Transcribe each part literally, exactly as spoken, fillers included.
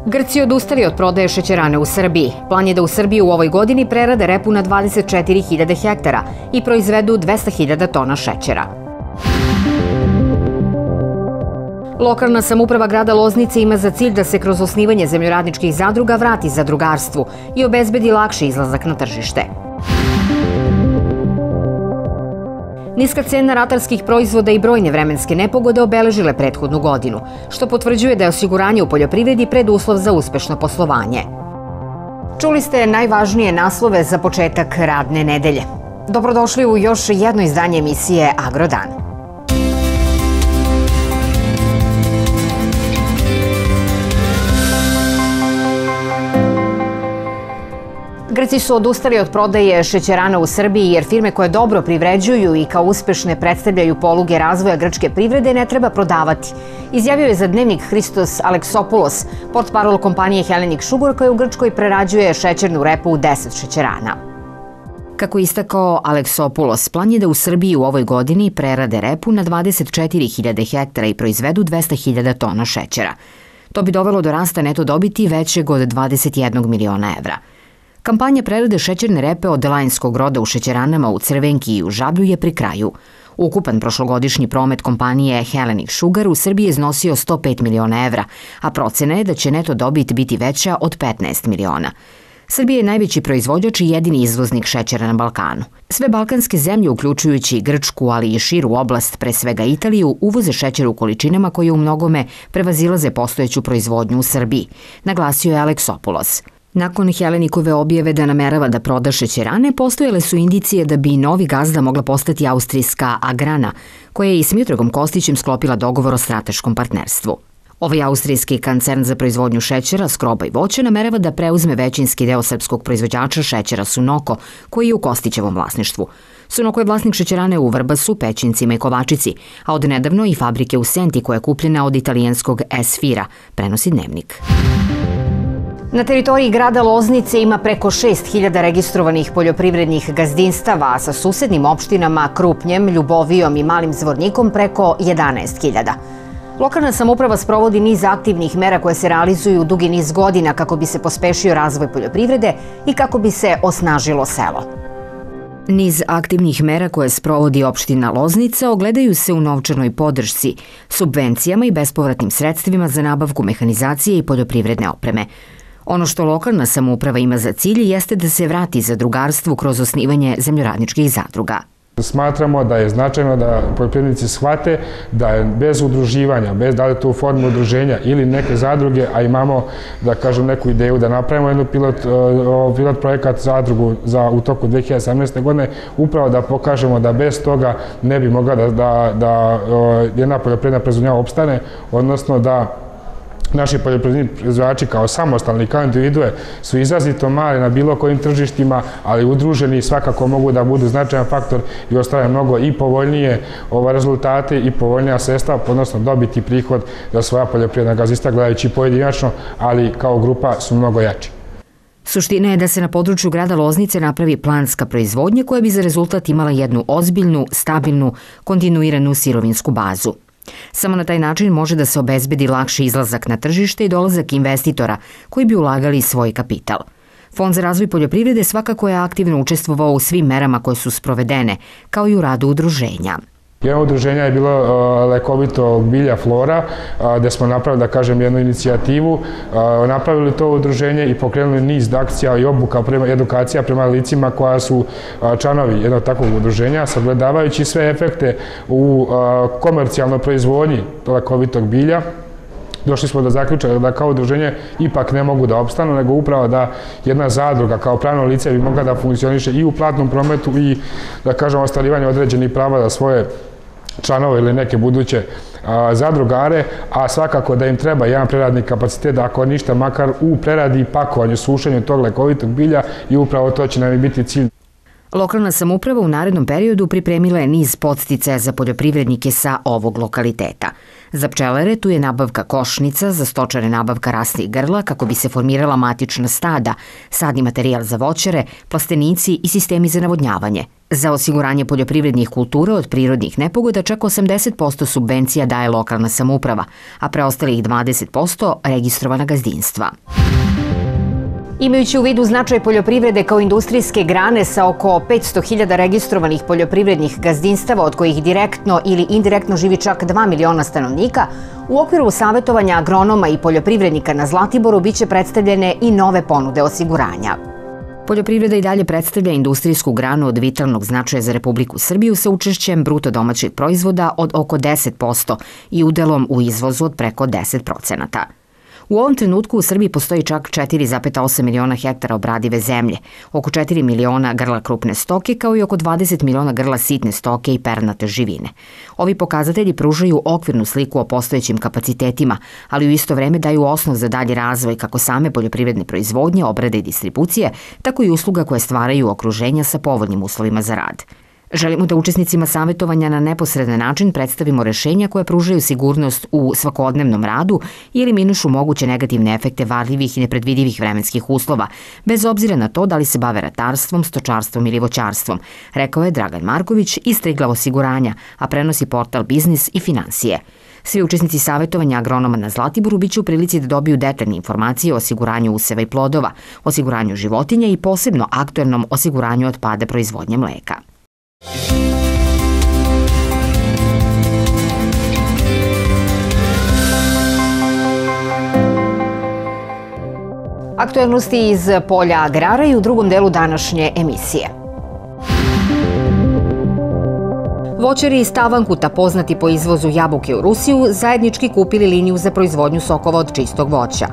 Grci odustali od prodaje šećerane u Srbiji. Plan je da u Srbiji u ovoj godini prerade repu na dvadeset četiri hiljade hektara i proizvedu dvesta hiljada tona šećera. Lokalna samouprava grada Loznice ima za cilj da se kroz osnivanje zemljoradničkih zadruga vrati zadrugarstvu i obezbedi lakši izlazak na tržište. Niska cena ratarskih proizvoda i brojne vremenske nepogode obeležile prethodnu godinu, što potvrđuje da je osiguranje u poljoprivredi preduslov za uspešno poslovanje. Čuli ste najvažnije naslove za početak radne nedelje. Dobrodošli u još jedno izdanje emisije Agrodan. Grci su odustali od prodaje šećerana u Srbiji jer firme koje dobro privređuju i kao uspešne predstavljaju poluge razvoja grčke privrede ne treba prodavati, izjavio je za dnevnik Hristos Aleksopoulos, portparol kompanije Hellenic Sugar koja u Grčkoj prerađuje šećernu repu u deset šećerana. Kako je istakao Aleksopoulos, plan je da u Srbiji u ovoj godini prerade repu na dvadeset četiri hiljade hektara i proizvedu dvesta hiljada tona šećera. To bi dovelo do rasta neto dobiti većeg od dvadeset jednog miliona evra. Kampanja prerade šećerne repe od lajnskog roda u šećeranama u Crvenki i u Žablju je pri kraju. Ukupan prošlogodišnji promet kompanije Hellenic Sugar u Srbiji je iznosio sto pet miliona evra, a procena je da će neto dobit biti veća od petnaest miliona. Srbija je najveći proizvođač i jedini izvoznik šećera na Balkanu. Sve balkanske zemlje, uključujući Grčku, ali i širu oblast, pre svega Italiju, uvoze šećer u količinama koje u mnogome prevazilaze postojeću proizvodnju u Srbiji, naglasio je Aleksopoulos. Nakon Hellenicove objave da namerava da proda šećerane, postojale su indicije da bi novi gazda mogla postati austrijska Agrana, koja je i s Miodragom Kostićem sklopila dogovor o strateškom partnerstvu. Ovaj austrijski koncern za proizvodnju šećera, skroba i voća namerava da preuzme većinski deo srpskog proizvođača šećera Sunoko, koji je u Kostićevom vlasništvu. Sunoko je vlasnik šećerane u Vrbasu, Pećincima i Kovačici, a od nedavno i fabrike u Senti koja je kupljena od italijanskog Esfira, prenosi dnevnik. Na teritoriji grada Loznice ima preko šest hiljada registrovanih poljoprivrednih gazdinstava, a sa susednim opštinama Krupnjem, Ljubovijom i Malim Zvornikom preko jedanaest hiljada. Lokalna samouprava sprovodi niz aktivnih mera koje se realizuju dugi niz godina kako bi se pospešio razvoj poljoprivrede i kako bi se osnažilo selo. Niz aktivnih mera koje sprovodi opština Loznica ogledaju se u novčanoj podršci, subvencijama i bespovratnim sredstvima za nabavku mehanizacije i poljoprivredne opreme. Ono što lokalna samouprava ima za cilj jeste da se vrati zadrugarstvu kroz osnivanje zemljoradničkih zadruga. Smatramo da je značajno da poljoprivrednici shvate da je bez udruživanja, bez da li je to u formi udruženja ili neke zadruge, a imamo, da kažem, neku ideju da napravimo jednu pilot, pilot projekat zadrugu za, u toku dve hiljade sedamnaeste. godine, upravo da pokažemo da bez toga ne bi mogla da, da, da jedna poljoprivredna proizvodnja opstane, odnosno da naši poljoprivredni proizvođači kao samostalni, kao individue su izrazito mali na bilo kojim tržištima, ali udruženi svakako mogu da budu značajan faktor i ostane mnogo i povoljnije rezultate i povoljnija sredstva, odnosno dobiti prihod za svoja poljoprivredna gazdinstva, gledajući pojedinačno, ali kao grupa su mnogo jači. Suština je da se na području grada Loznice napravi planska proizvodnja koja bi za rezultat imala jednu ozbiljnu, stabilnu, kontinuiranu sirovinsku bazu. Samo na taj način može da se obezbedi lakši izlazak na tržište i dolazak investitora koji bi ulagali svoj kapital. Fond za razvoj poljoprivrede svakako je aktivno učestvovao u svim merama koje su sprovedene, kao i u radu udruženja. Jedno udruženja je bilo lekovitog bilja Flora, gde smo napravili, da kažem, jednu inicijativu, napravili to udruženje i pokrenuli niz akcija i obuka, edukacija prema licima koja su članovi jednog takvog udruženja, sagledavajući sve efekte u komercijalnoj proizvodnji lekovitog bilja. Došli smo do zaključaka da kao udruženje ipak ne mogu da opstanu, nego upravo da jedna zadruga kao pravno lice bi mogla da funkcioniše i u platnom prometu i, da kažem, ostvarivanje određenih prava za svoje članove ili neke buduće zadrugare, a svakako da im treba jedan preradni kapacitet, ako ništa, makar u preradi i pakovanju, sušenju tog lekovitog bilja, i upravo to će nam i biti cilj. Lokalna samouprava u narednom periodu pripremila je niz podsticaja za poljoprivrednike sa ovog lokaliteta. Za pčelare tu je nabavka košnica, za stočare nabavka rasnih grla kako bi se formirala matična stada, sadni materijal za voćare, plastenici i sistemi za navodnjavanje. Za osiguranje poljoprivrednih kultura od prirodnih nepogoda čak osamdeset posto subvencija daje lokalna samouprava, a preostalih dvadeset posto registrovana gazdinstva. Imajući u vidu značaj poljoprivrede kao industrijske grane sa oko petsto hiljada registrovanih poljoprivrednih gazdinstava, od kojih direktno ili indirektno živi čak dva miliona stanovnika, u okviru savetovanja agronoma i poljoprivrednika na Zlatiboru biće predstavljene i nove ponude osiguranja. Poljoprivreda i dalje predstavlja industrijsku granu od vitalnog značaja za Republiku Srbiju sa učešćem bruto domaćeg proizvoda od oko deset posto i udelom u izvozu od preko deset procenata. U ovom trenutku u Srbiji postoji čak četiri zarez osam miliona hektara obradive zemlje, oko četiri miliona grla krupne stoke, kao i oko dvadeset miliona grla sitne stoke i pernate živine. Ovi pokazatelji pružaju okvirnu sliku o postojećim kapacitetima, ali u isto vreme daju osnov za dalji razvoj kako same poljoprivredne proizvodnje, obrade i distribucije, tako i usluga koje stvaraju okruženja sa povoljnim uslovima za rad. Želimo da učesnicima savetovanja na neposredan način predstavimo rešenja koje pružaju sigurnost u svakodnevnom radu i eliminišu moguće negativne efekte varljivih i nepredvidivih vremenskih uslova, bez obzira na to da li se bave ratarstvom, stočarstvom ili voćarstvom, rekao je Dragan Marković iz Triglav osiguranja, a prenosi portal Biznis i Finansije. Svi učesnici savetovanja agronoma na Zlatiboru biće u prilici da dobiju detaljne informacije o osiguranju useva i plodova, osiguranju životinja i posebno aktuelnom osiguranju od pada proizvodnje mleka. Aktuelnosti iz polja agrara i u drugom delu današnje emisije. Voćari iz Tavankuta, poznati po izvozu jabuke u Rusiju, zajednički kupili liniju za proizvodnju sokova od čistog voća.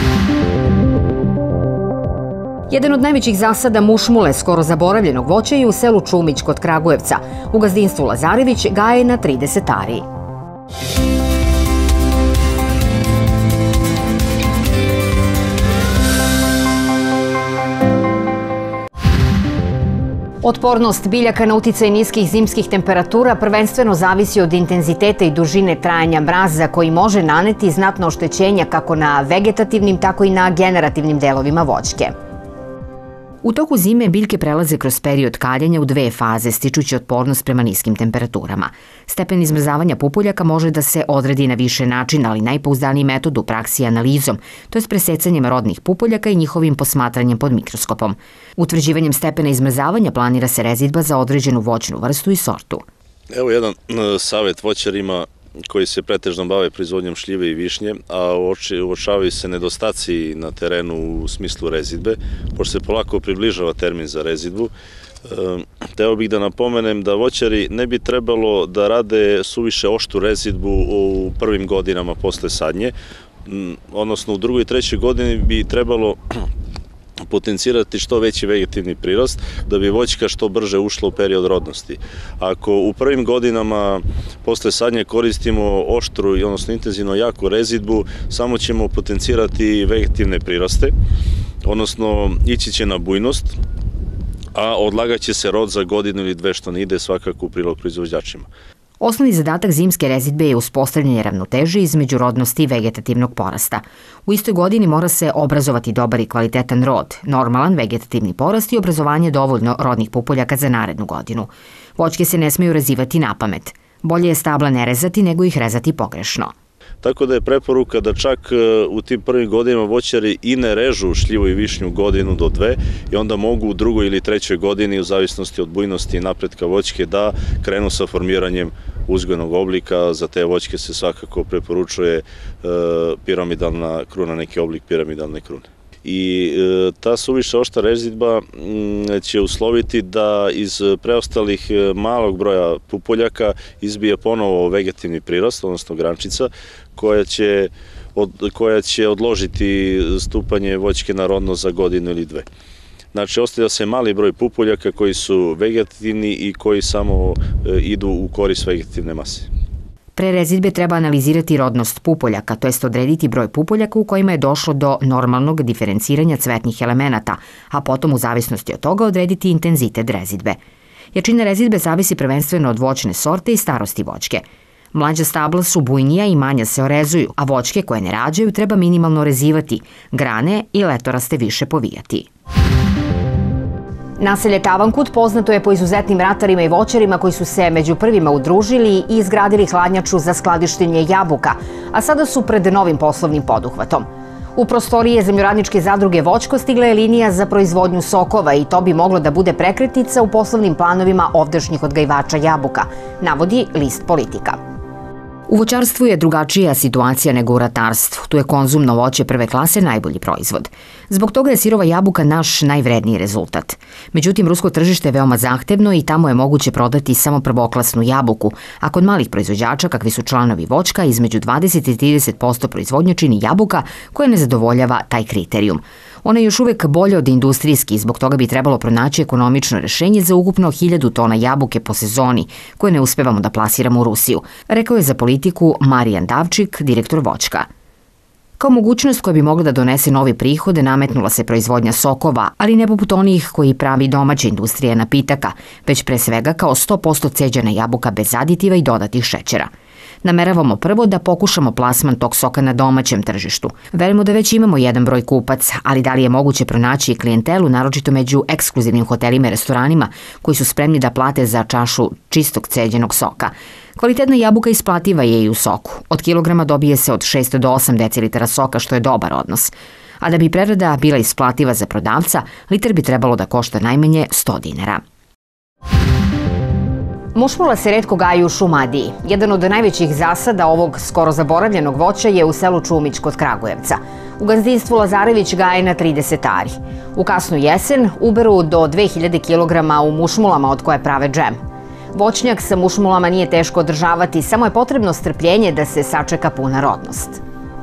Jedan od najvećih zasada mušmule, skoro zaboravljenog voća, je u selu Čumić kod Kragujevca. U gazdinstvu Lazarević gaje na trideset ari. Otpornost biljaka na uticaj niskih zimskih temperatura prvenstveno zavisi od intenziteta i dužine trajanja mraza, koji može naneti znatno oštećenja kako na vegetativnim, tako i na generativnim delovima voćke. U toku zime biljke prelaze kroz period kaljanja u dve faze, stičući otpornost prema niskim temperaturama. Stepen izmrzavanja pupoljaka može da se odredi na više načina, ali najpouzdaniji metod u praksi je analizom, to je presecanjem rodnih pupoljaka i njihovim posmatranjem pod mikroskopom. Utvrđivanjem stepena izmrzavanja planira se rezidba za određenu voćnu vrstu i sortu. Evo jedan savjet voćarima koji se pretežno bave proizvodnjom šljive i višnje, a uočavaju se nedostaci na terenu u smislu rezidbe, pošto se polako približava termin za rezidbu. Hteo bih da napomenem da voćari ne bi trebalo da rade suviše oštru rezidbu u prvim godinama posle sadnje, odnosno u drugoj i trećoj godini bi trebalo potencirati što veći vegetativni prirast da bi voćka što brže ušla u period rodnosti. Ako u prvim godinama posle sadnje koristimo oštru i odnosno intenzivno jaku rezidbu, samo ćemo potencirati vegetativne priraste, odnosno ići će na bujnost, a odlagaće se rod za godinu ili dve, što ne ide svakako u prilog proizvođačima. Osnovni zadatak zimske rezidbe je uspostavljanje ravnoteže između rodnosti i vegetativnog porasta. U istoj godini mora se obrazovati dobar i kvalitetan rod, normalan vegetativni porast i obrazovanje dovoljno rodnih pupoljaka za narednu godinu. Voćke se ne smeju rezivati napamet. Bolje je stabla ne rezati nego ih rezati pogrešno. Tako da je preporuka da čak u tim prvim godinama voćari i ne režu šljivu i višnju godinu do dve i onda mogu u drugoj ili trećoj godini, u zavisnosti od bujnosti i napretka voćke, da krenu sa formiranjem uzgojnog oblika. Za te voćke se svakako preporučuje piramidalna kruna, neki oblik piramidalne krune. I ta suviše oštra rezidba će usloviti da iz preostalih malog broja pupoljaka izbije ponovo vegetativni prirast, odnosno grančica, koja će, od, koja će odložiti stupanje voćke na rodnost za godinu ili dve. Znači, ostavlja se mali broj pupoljaka koji su vegetativni i koji samo idu u korist vegetativne mase. Pre rezidbe treba analizirati rodnost pupoljaka, to jest odrediti broj pupoljaka u kojima je došlo do normalnog diferenciranja cvetnih elemenata, a potom u zavisnosti od toga odrediti intenzitet rezidbe. Jačina rezidbe zavisi prvenstveno od voćne sorte i starosti voćke. Mlađa stabla su bujnija i manja se orezuju, a voćke koje ne rađaju treba minimalno rezivati, grane i letoraste više povijati. Naselje Čavankut poznato je po izuzetnim ratarima i voćarima koji su se među prvima udružili i izgradili hladnjaču za skladištenje jabuka, a sada su pred novim poslovnim poduhvatom. U prostorije Zemljoradničke zadruge Voćko stigla je linija za proizvodnju sokova i to bi moglo da bude prekretnica u poslovnim planovima ovdašnjih odgajivača jabuka, navodi list Politika. U voćarstvu je drugačija situacija nego u ratarstvu. Tu je konzumno voće prve klase najbolji proizvod. Zbog toga je sirova jabuka naš najvredniji rezultat. Međutim, rusko tržište je veoma zahtevno i tamo je moguće prodati samo prvoklasnu jabuku, a kod malih proizvođača, kakvi su članovi Voćka, između dvadeset i trideset posto proizvodnje čini jabuka koja ne zadovoljava taj kriterijum. Ona je još uvek bolja od industrijski i zbog toga bi trebalo pronaći ekonomično rešenje za ukupno hiljadu tona jabuke po sezoni, koje ne uspevamo da plasiramo u Rusiju, rekao je za Politiku Marijan Davčik, direktor Voćka. Kao mogućnost koja bi mogla da donese novi prihode nametnula se proizvodnja sokova, ali ne poput onih koji pravi domaća industrija napitaka, već pre svega kao sto posto ceđena jabuka bez aditiva i dodatih šećera. Nameravamo prvo da pokušamo plasman tog soka na domaćem tržištu. Verujemo da već imamo jedan broj kupaca, ali da li je moguće pronaći klijentelu, naročito među ekskluzivnim hotelima i restoranima koji su spremni da plate za čašu čistog ceđenog soka. Kvalitetna jabuka isplativa je i u soku. Od kilograma dobije se od šest do osam decilitara soka, što je dobar odnos. A da bi prerada bila isplativa za prodavca, litar bi trebalo da košta najmanje sto dinara. Mušmula se retko gaji u Šumadiji. Jedan od najvećih zasada ovog skoro zaboravljenog voća je u selu Čumić kod Kragujevca. U gazdinstvu Lazarević gaje na trideset ari. U kasnu jesen uberu do dve hiljade kilograma u mušmulama od koje prave džem. Voćnjak sa mušmulama nije teško održavati, samo je potrebno strpljenje da se sačeka puna rodnost.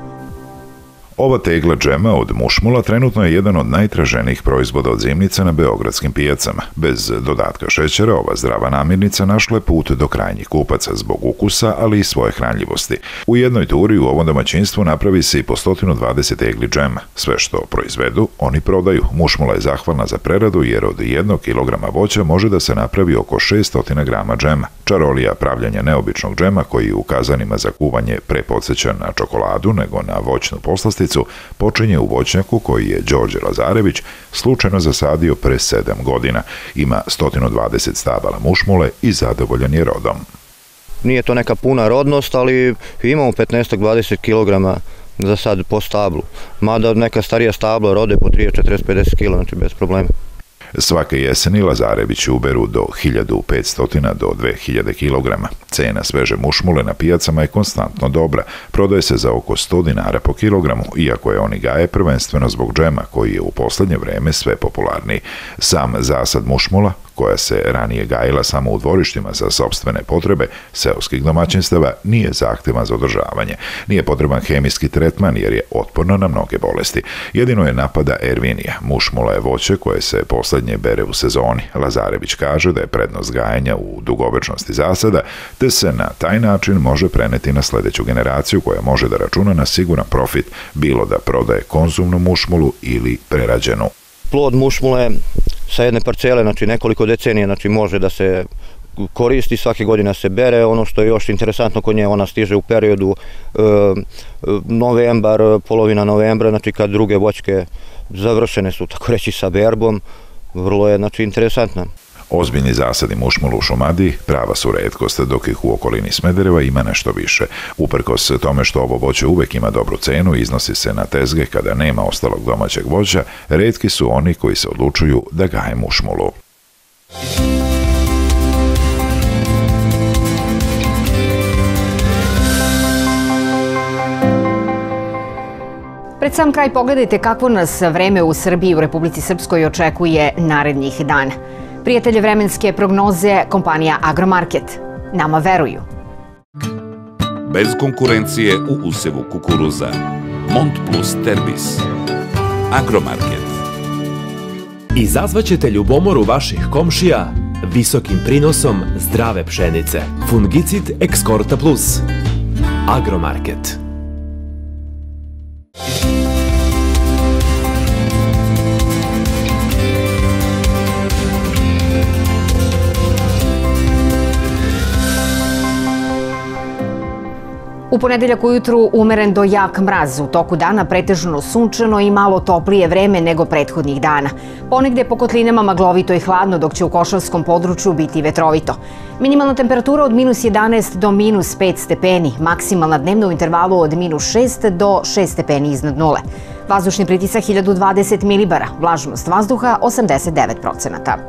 Ova tegla džema od mušmula trenutno je jedan od najtraženijih proizvoda od zimnica na beogradskim pijacama. Bez dodatka šećera, ova zdrava namirnica našla je put do krajnjih kupaca zbog ukusa, ali i svoje hranljivosti. U jednoj turi u ovom domaćinstvu napravi se i po sto dvadeset tegli džema. Sve što proizvedu, oni prodaju. Mušmula je zahvalna za preradu jer od jednog kilograma voća može da se napravi oko šest grama džema. Čarolija pravljanja neobičnog džema, koji u kazanima za kuvanje pre podsjeća na čokoladu nego na voćnu poslasticu, počinje u voćnjaku koji je Đorđe Lazarević slučajno zasadio pre sedam godina. Ima sto dvadeset stabala mušmule i zadovoljan je rodom. Nije to neka puna rodnost, ali imamo petnaest do dvadeset kilograma za sad po stablu. Mada neka starija stabla rode po trideset, četrdeset, pedeset kilograma, znači bez problema. Svake jeseni Lazarevići uberu do hiljadu petsto do dve hiljade kilograma. Cena sveže mušmule na pijacama je konstantno dobra. Prodaje se za oko sto dinara po kilogramu, iako je oni gaje prvenstveno zbog džema, koji je u poslednje vreme sve popularniji. Sam zasad mušmula, koja se ranije gajila samo u dvorištima za sopstvene potrebe seoskih domaćinstava, nije zahtevan za održavanje. Nije potreban hemijski tretman jer je otporna na mnoge bolesti. Jedino je napada ervinija. Mušmula je voće koje se poslednje bere u sezoni. Lazarević kaže da je prednost gajanja u dugovečnosti zasada, te se na taj način može preneti na sledeću generaciju koja može da računa na siguran profit, bilo da prodaje konzumnu mušmulu ili prerađenu. Plod mušmule sa jedne parcele, znači nekoliko decenija, znači može da se koristi, svake godine se bere. Ono što je još interesantno kod nje, ona stiže u periodu e, novembar, polovina novembra, znači kad druge voćke završene su, tako reći, sa berbom. Vrlo je, znači, interesantna. Ozbiljni zasadi mušmula u Šumadiji prava su retkost, dok ih u okolini Smedereva ima nešto više. Uprkos tome što ovo voće uvek ima dobru cenu i iznosi se na tezge kada nema ostalog domaćeg voća, retki su oni koji se odlučuju da gaje mušmulu. Pred sam kraj pogledajte kakvo nas vreme u Srbiji i u Republici Srpskoj očekuje narednih dana. Prijatelje vremenske prognoze, kompanija Agromarket. Nama veruju. Bez konkurencije u usevu kukuruza. Montplus Terbis. Agromarket. Izazvaćete ljubomoru vaših komšija visokim prinosom zdrave pšenice. Fungicid Excorta Plus. Agromarket. U U ponedeljak ujutru umeren do jak mraz, u toku dana pretežno sunčano i malo toplije vreme nego prethodnih dana. Ponegde po kotlinama maglovito i hladno, dok će u Košavskom području biti vetrovito. Minimalna temperatura od minus jedanaest do minus pet stepeni, maksimalna dnevna u intervalu od minus šest do šest stepeni iznad nule. Vazdušni pritisak hiljadu dvadeset milibara, vlažnost vazduha osamdeset devet procenata.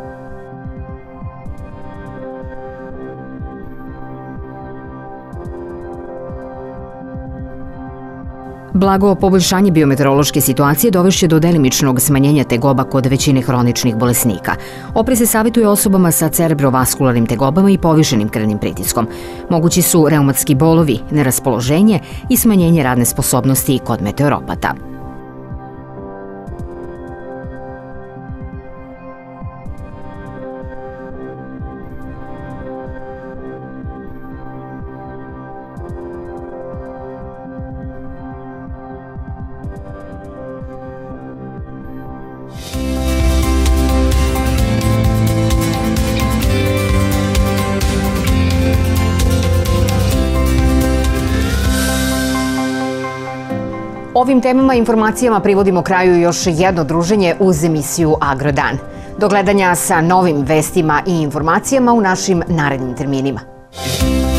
Blago poboljšanje biometeorološke situacije dovešće do delimičnog smanjenja tegoba kod većine hroničnih bolesnika. Oprez se savjetuje osobama sa cerebrovaskularnim tegobama i povišenim krvnim pritiskom. Mogući su reumatski bolovi, neraspoloženje i smanjenje radne sposobnosti kod meteoropata. Ovim temama i informacijama privodimo kraju još jedno druženje uz emisiju Agrodan. Do gledanja sa novim vestima i informacijama u našim narednim terminima.